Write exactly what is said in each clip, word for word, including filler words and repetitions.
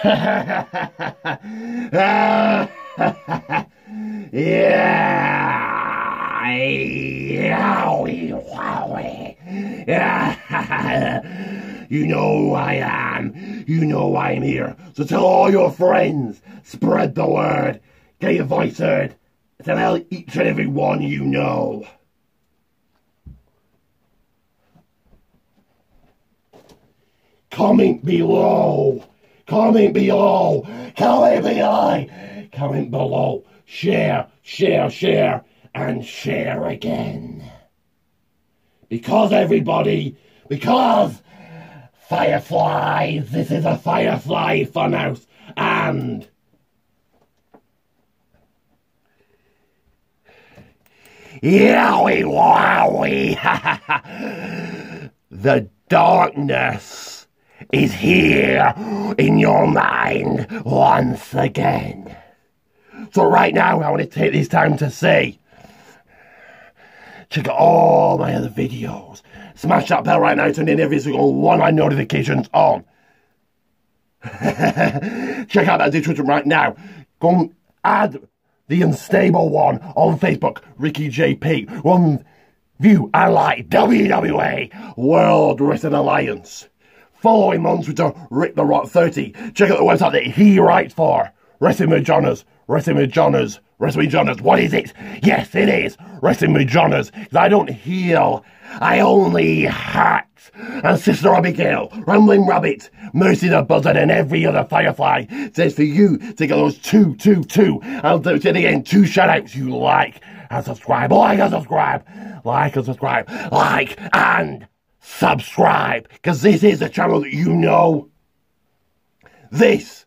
Yeah. Yowie, wowie. You know who I am. You know I'm here. So tell all your friends. Spread the word. Get your voice heard. Tell each and every one you know. Comment below. Comment below. Comment below. Comment below. Share, share, share, and share again. Because everybody, because Fireflies, this is a Firefly Funhouse, and yowie wowie, the darkness is here in your mind once again. So right now, I want to take this time to say, check out all my other videos. Smash that bell right now, turn in every single one of my notifications on. Check out that description right now. Go and add the Unstable one on Facebook, Ricky J P. One view and like W W A World Wrestling Alliance. Follow him on Twitter, Rick the Rock thirty. Check out the website that he writes for, Wrestling with Johners, Wrestling with Johners, Wrestling with Johners. What is it? Yes, it is Wrestling with Johners. Because I don't heal, I only hurt. And Sister Abigail, Rambling Rabbit, Mercy the Buzzard, and every other Firefly says for you to get those two, two, two. I'll do it again, two shoutouts you like and subscribe. Like and subscribe. Like and subscribe. Like and subscribe. Because this is the channel that you know. This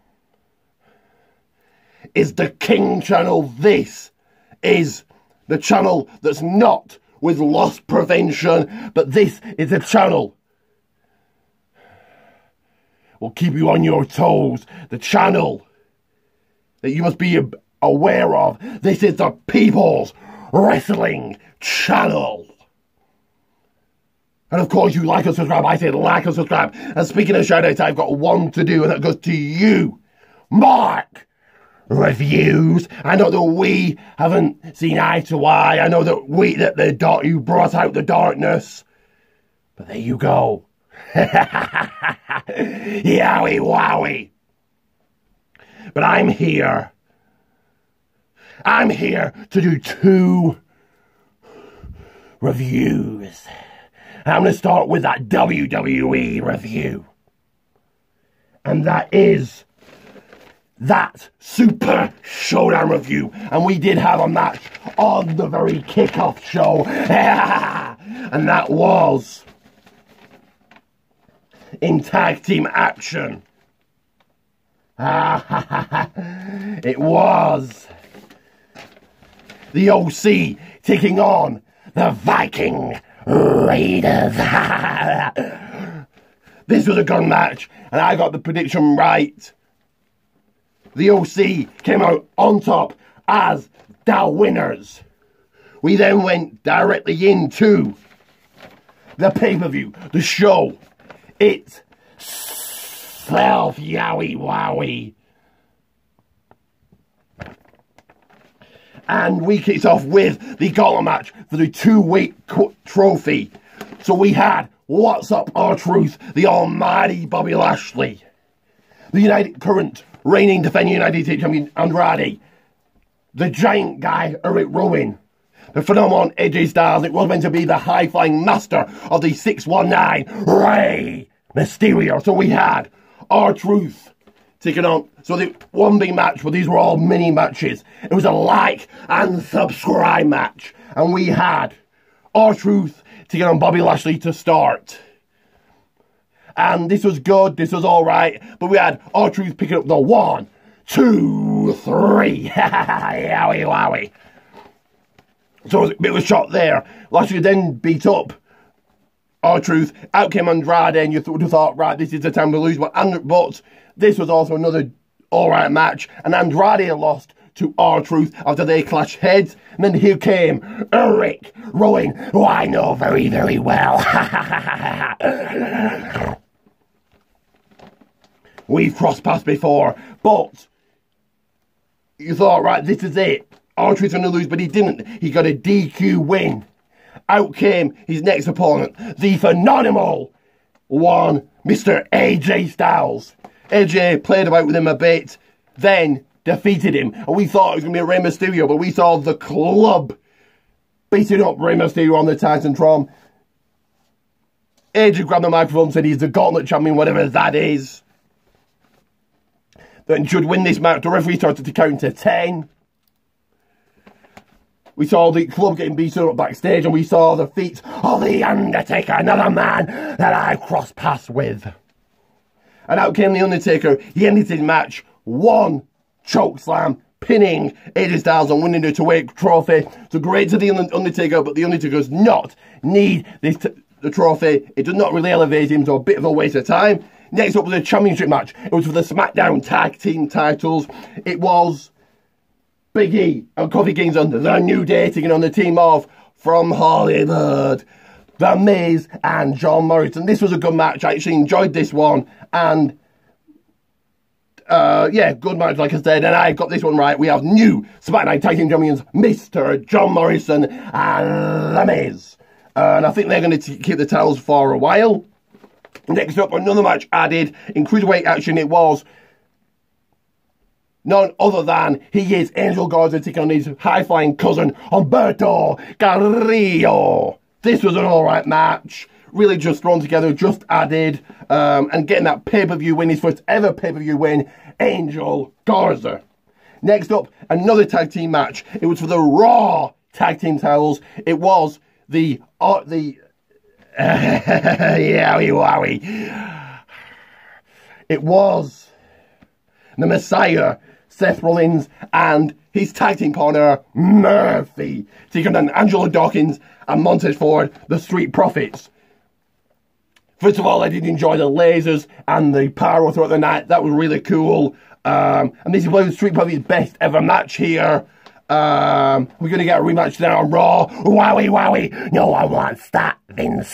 is the King channel. This is the channel that's not with loss prevention, but this is a channel will keep you on your toes. The channel that you must be aware of. This is the People's Wrestling Channel. And of course, you like and subscribe. I say like and subscribe. And speaking of shoutouts, I've got one to do, and that goes to you, Mark Reviews. I know that we haven't seen eye to eye. I know that we that the dark you brought out the darkness. But there you go. Yowie wowie. But I'm here. I'm here to do two reviews. I'm going to start with that W W E review. And that is that Super Showdown review. And we did have a match on the very kickoff show. And that was in tag team action. It was the O C taking on the Viking Raiders. This was a gun match, and I got the prediction right. The O C came out on top as the winners. We then went directly into the pay-per-view, the show itself. Yowie wowie. And we kicked off with the gauntlet match for the two-weight trophy. So we had What's Up R-Truth, the almighty Bobby Lashley, the United current reigning defending United States Champion Andrade, the giant guy Eric Rowan, the phenomenon A J Styles. It was meant to be the high-flying master of the six one nine, Rey Mysterio. So we had R-Truth taking on, so the one big match, but these were all mini matches. It was a like and subscribe match. And we had R-Truth taking on Bobby Lashley to start. And this was good, this was alright, but we had R-Truth picking up the one, two, three. Yowie wowie. So it was a bit of a shot there. Lashley then beat up R-Truth. Out came Andrade, and you would have thought, right, this is the time to lose. But, but this was also another alright match. And Andrade lost to R-Truth after they clashed heads. And then here came Eric Rowan, who I know very, very well. we've crossed paths before, but you thought, right, this is it. R-Truth's going to lose, but he didn't. He got a D Q win. Out came his next opponent, the phenomenal one, Mister A J Styles. A J played about with him a bit, then defeated him. And we thought it was going to be a Rey Mysterio, but we saw the club beating up Rey Mysterio on the Titantron. A J grabbed the microphone and said he's the Gauntlet Champion, whatever that is. Then should win this match. The referee started to count to ten. We saw the club getting beaten up backstage, and we saw the feet of The Undertaker, another man that I crossed paths with. And out came The Undertaker. He ended his match, one choke slam, pinning A J Styles and winning the two-weight trophy. So great to The Undertaker, but The Undertaker does not need this t the trophy. It does not really elevate him, so a bit of a waste of time. Next up was a championship match. It was for the SmackDown Tag Team titles. It was Big E and Kofi Kingston, the New Day, taking on the team of From Hollywood, The Miz and John Morrison. This was a good match. I actually enjoyed this one. And, uh, yeah, good match, like I said. And I got this one right. We have new SmackDown Tag Team Champions, Mister John Morrison and The Miz. Uh, and I think they're going to keep the titles for a while. Next up, another match added in Cruiserweight action. It was none other than he is Angel Garza taking on his high-flying cousin, Humberto Carrillo. This was an alright match. Really just thrown together, just added. Um, and getting that pay-per-view win, his first ever pay-per-view win, Angel Garza. Next up, another tag team match. It was for the Raw tag team titles. It was the... Uh, the uh, yowie wowie. It was the Messiah, Seth Rollins, and his tag team partner, Murphy, taking on Angelo Dawkins and Montez Ford, the Street Profits. First of all, I did enjoy the lasers and the pyro throughout the night. That was really cool. Um, and this is probably the Street Profits' best ever match here. Um, we're going to get a rematch there on Raw. Wowie, wowie. No one wants that, Vince.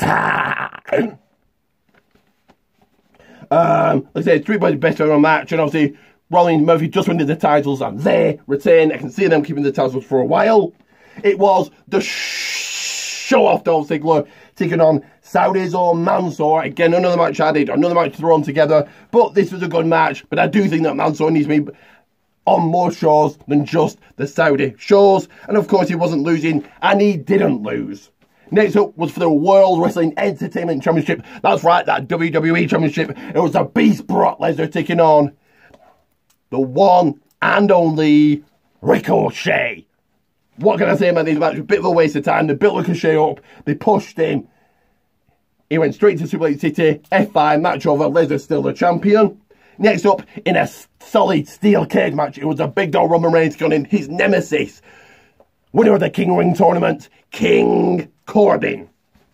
um, like I said, Street Profits' best ever match. And obviously, Rollins and Murphy just winning the titles, and they retain. I can see them keeping the titles for a while. It was the sh show-off Dolph Ziggler taking on Saudi's own Mansoor. Again, another match added, another match thrown together. But this was a good match. But I do think that Mansoor needs to be on more shows than just the Saudi shows. And of course, he wasn't losing, and he didn't lose. Next up was for the World Wrestling Entertainment Championship. That's right, that W W E Championship. It was the Beast Brock Lesnar taking on the one and only Ricochet. What can I say about this match? A bit of a waste of time. They built Ricochet up. They pushed him. He went straight to Suplex City. F five match over. Lesnar still the champion. Next up, in a solid steel cage match, it was a big dog Roman Reigns going in his nemesis, winner of the King Ring tournament, King Corbin.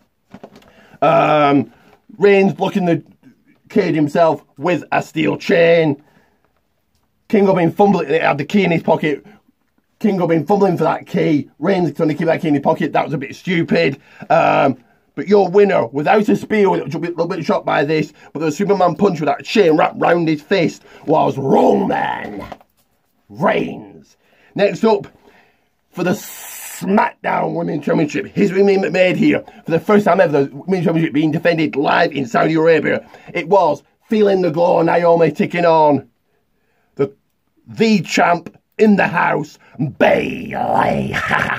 Um, Reigns blocking the cage himself with a steel chain. King Corbin fumbling, had the key in his pocket. King Corbin fumbling for that key. Reigns trying to keep that key in his pocket. That was a bit stupid. Um, But your winner, without a spear, a little bit, little bit shocked by this, but the Superman punch with that chain wrapped round his fist, was Roman Reigns. Next up, for the SmackDown Women's Championship, history being made here. For the first time ever, the Women's Championship being defended live in Saudi Arabia. It was Feeling the Glow, Naomi taking on the, the champ in the house, Bayley.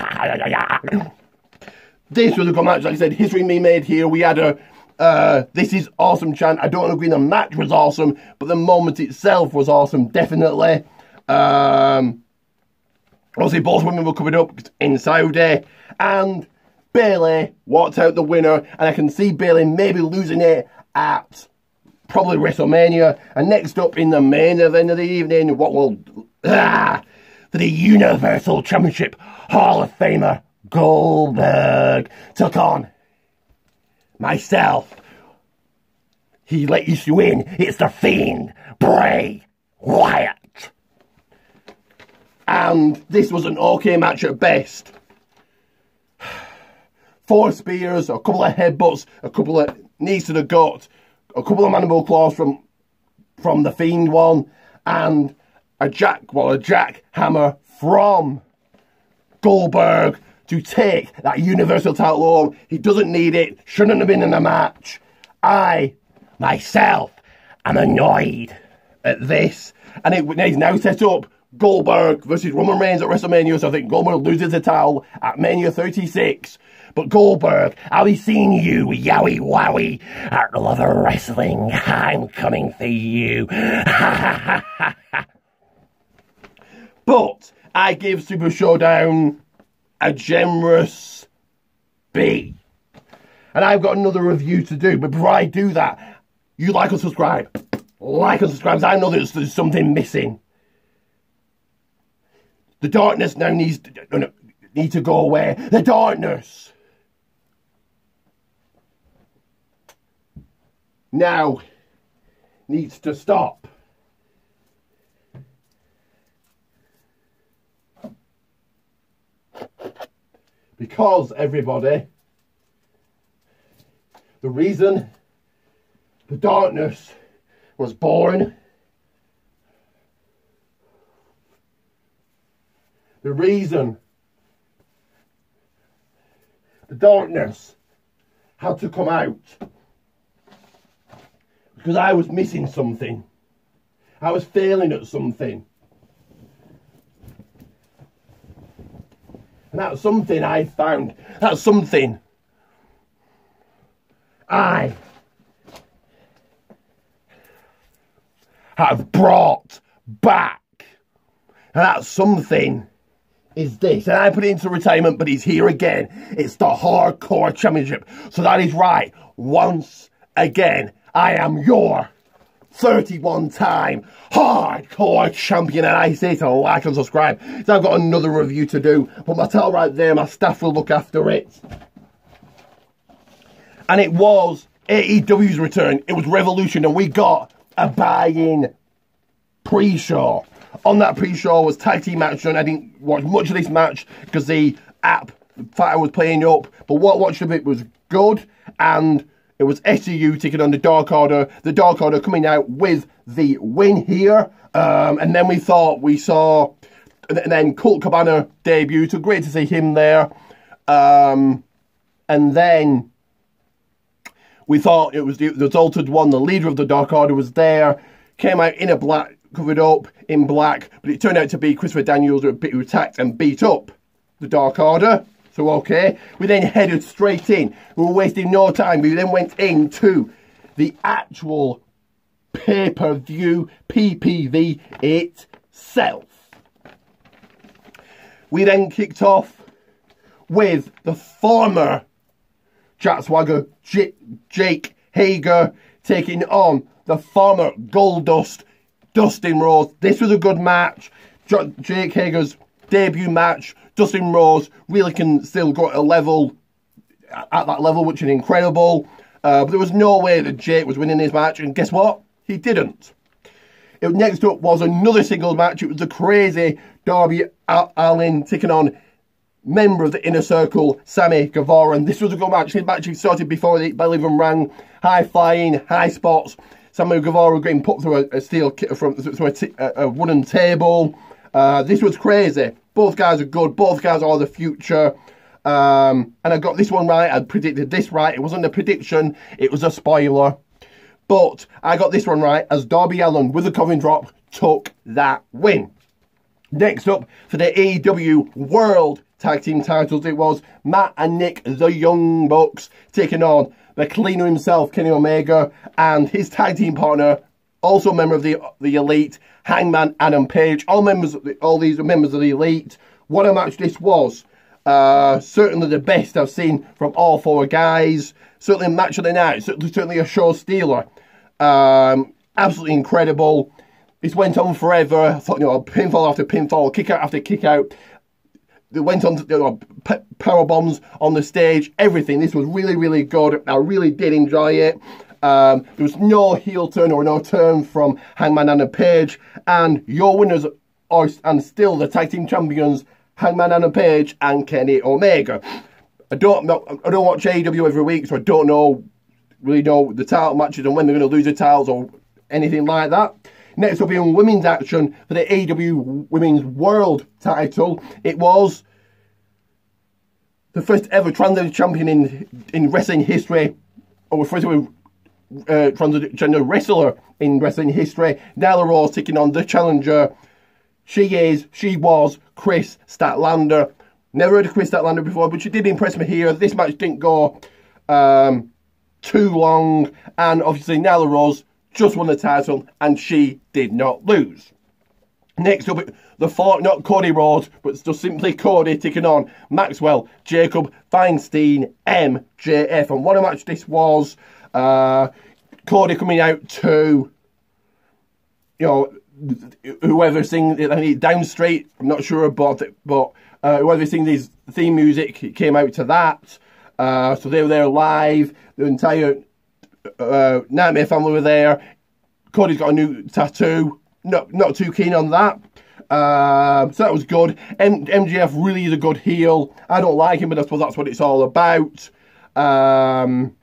This was a good match. Like I said, history being made here. We had a uh, this is awesome chant. I don't agree the match was awesome, but the moment itself was awesome, definitely. Um, obviously, both women were covered up in Saudi, and Bayley walked out the winner, and I can see Bayley maybe losing it at probably WrestleMania. And next up in the main event of the evening, what will ah, for the Universal Championship, Hall of Famer Goldberg took on myself. He let you win. It's the Fiend, Bray Wyatt. And this was an okay match at best. Four spears, a couple of headbutts, a couple of knees to the gut, a couple of mandible claws from from the Fiend one, and a jack, well, a jackhammer from Goldberg to take that Universal title home. He doesn't need it, shouldn't have been in the match. I, myself, am annoyed at this, and it, he's now set up Goldberg versus Roman Reigns at WrestleMania, so I think Goldberg loses the title at Mania thirty-six. But Goldberg, I'll be seeing you, yowie wowie, at Love of Wrestling. I'm coming for you. But I give Super Showdown a generous B. And I've got another review to do, but before I do that, you like and subscribe. Like and subscribe, because I know there's, there's something missing. The darkness now needs to, no, no, need to go away. The darkness now needs to stop. Because, everybody, the reason the darkness was born, the reason the darkness had to come out, because I was missing something. I was failing at something. And that's something I found. That's something I have brought back. And that something is this. And I put it into retirement, but he's here again. It's the Hardcore Championship. So that is right. Once again, I am your thirty-one time Hardcore Champion, and I say to like and subscribe. So I've got another review to do, but my title right there, my staff will look after it. And it was A E W's return. It was Revolution, and we got a buy-in pre-show. On that pre-show was tag team match, and I didn't watch much of this match because the app fighter was playing up, but what I watched of it was good, and it was S C U taking on the Dark Order. The Dark Order coming out with the win here. Um, and then we thought we saw... And then Colt Cabana debuted. So great to see him there. Um, and then we thought it was the, the Exalted One. The leader of the Dark Order was there. Came out in a black, covered up in black. But it turned out to be Christopher Daniels who, who attacked and beat up the Dark Order. So, okay, we then headed straight in. We were wasting no time. We then went into the actual pay-per-view P P V itself. We then kicked off with the former Jack Swagger, J Jake Hager, taking on the former Goldust, Dustin Rhodes. This was a good match. J Jake Hager's debut match. Dustin Rhodes really can still go at a level, at that level, which is incredible. Uh, but there was no way that Jake was winning this match, and guess what? He didn't. It, next up was another singles match. It was the crazy Darby Allin taking on member of the Inner Circle, Sammy Guevara. And this was a good match. This match started before the bell even rang. High flying, high spots. Sammy Guevara getting put through a, a steel from through a, t a, a wooden table. Uh, this was crazy. Both guys are good. Both guys are the future. Um, and I got this one right. I predicted this right. It wasn't a prediction. It was a spoiler. But I got this one right as Darby Allin, with a coffin drop, took that win. Next up, for the A E W World Tag Team titles, it was Matt and Nick, the Young Bucks, taking on the Cleaner himself, Kenny Omega, and his tag team partner, also a member of the the Elite, Hangman Adam Page. All members, of the, all these are members of the Elite. What a match this was! Uh, certainly the best I've seen from all four guys. Certainly match of the night. Certainly, certainly a show stealer. Um, absolutely incredible. This went on forever. I thought, you know, pinfall after pinfall, kick out after kick out. They went on to, you know, power bombs on the stage. Everything. This was really, really good. I really did enjoy it. Um, there was no heel turn or no turn from Hangman Adam Page, and your winners are and still the tag team champions, Hangman Adam Page and Kenny Omega. I don't know. I don't watch A E W every week, so I don't know really know the title matches and when they're going to lose the titles or anything like that. Next up in women's action for the A E W Women's World title, it was the first ever transgender champion in, in wrestling history, or first ever uh, transgender wrestler in wrestling history, Nyla Rose taking on the challenger. She is, she was Kris Statlander. Never heard of Kris Statlander before, but she did impress me here. This match didn't go um, too long, and obviously Nyla Rose just won the title, and she did not lose. Next up, the four, not Cody Rhodes, but just simply Cody taking on Maxwell Jacob Feinstein, M J F. And what a match this was. Uh, Cody coming out to, you know, whoever sings, I mean, Down Straight, I'm not sure about it, but uh, whoever sings his theme music came out to that. Uh, so they were there live. The entire uh, Nightmare family were there. Cody's got a new tattoo. Not, not too keen on that. Uh, so that was good. M MJF really is a good heel. I don't like him, but I suppose that's what it's all about. Um,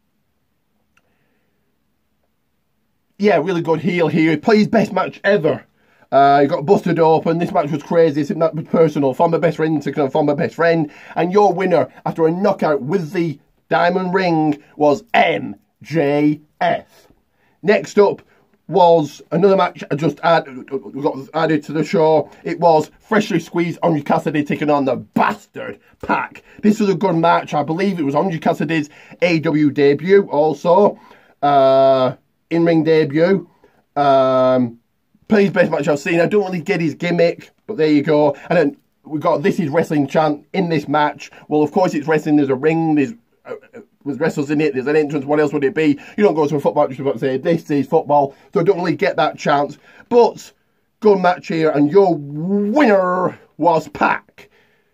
yeah, really good heel here. He played his best match ever. Uh, he got busted open. This match was crazy. That was personal. Former best friend taking on former best friend. And your winner after a knockout with the diamond ring was M J F. Next up was another match I just add, got added to the show. It was freshly squeezed Orange Cassidy taking on the Bastard Pac. This was a good match. I believe it was Orange Cassidy's A E W debut also. Uh, in-ring debut. Um, Please, best match I've seen. I don't really get his gimmick, but there you go. And then we got This Is Wrestling chant in this match. Well, of course it's wrestling. There's a ring. There's uh, there's wrestlers in it. There's an entrance. What else would it be? You don't go to a football just about to say this is football. So I don't really get that chant. But good match here, and your winner was Pac.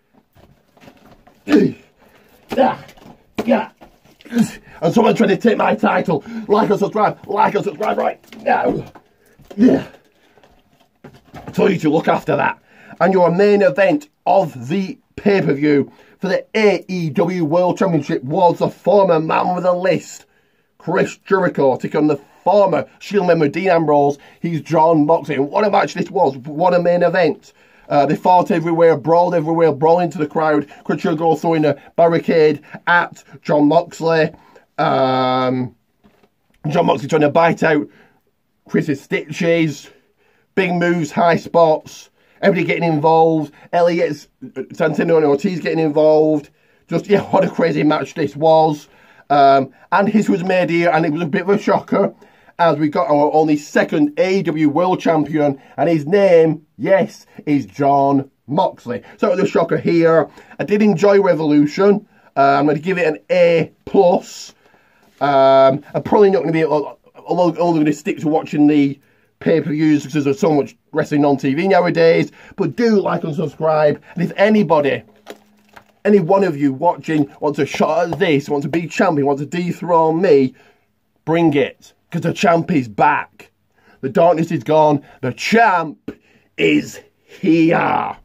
Yeah, yeah. And someone trying to take my title. Like and subscribe. Like and subscribe right now. Yeah. I told you to look after that. And your main event of the pay-per-view for the A E W World Championship was the former man with a list, Chris Jericho, taking on the former Shield member Dean Ambrose. He's Jon Moxley. And what a match this was. What a main event. Uh, they fought everywhere, brawled everywhere, brawled into the crowd. Chris Jericho throwing a barricade at Jon Moxley. Um, Jon Moxley trying to bite out Chris's stitches. Big moves, high spots, everybody getting involved. Elliot, Santino and Ortiz getting involved. Just, yeah, what a crazy match this was. Um, and his was made here, and it was a bit of a shocker, as we got our only second A E W World Champion, and his name, yes, is Jon Moxley. So it was a shocker here. I did enjoy Revolution. Uh, I'm going to give it an A plus. Um, I'm probably not going to be, only going to stick to watching the pay-per-views because there's so much wrestling on T V nowadays. But do like and subscribe. And if anybody, any one of you watching wants a shot at this, wants to be champion, wants to dethrone me, bring it. Because the champ is back. The darkness is gone. The champ is here.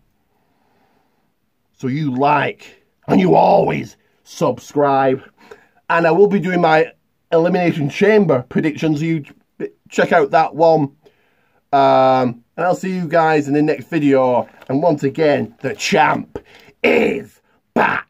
So you like and you always subscribe. And I will be doing my Elimination Chamber predictions. You check out that one. Um, and I'll see you guys in the next video. And once again, the champ is back.